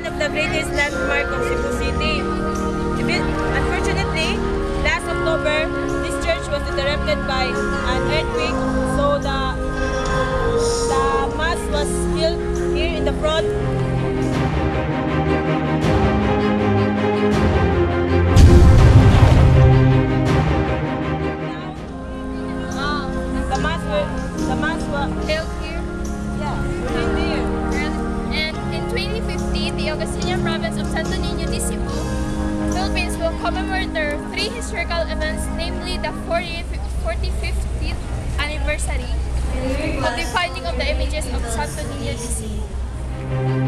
one of the greatest landmarks of Cebu City. Unfortunately, last October, this church was interrupted by an earthquake, so the mass was held here in the front. The mass were held here. yeah, right there. And in 2050, the Augustinian province of Santo Niño de Cebu, Philippines will commemorate their three historical events, namely the 45th anniversary of the finding of the images of Santo Niño de Cebu.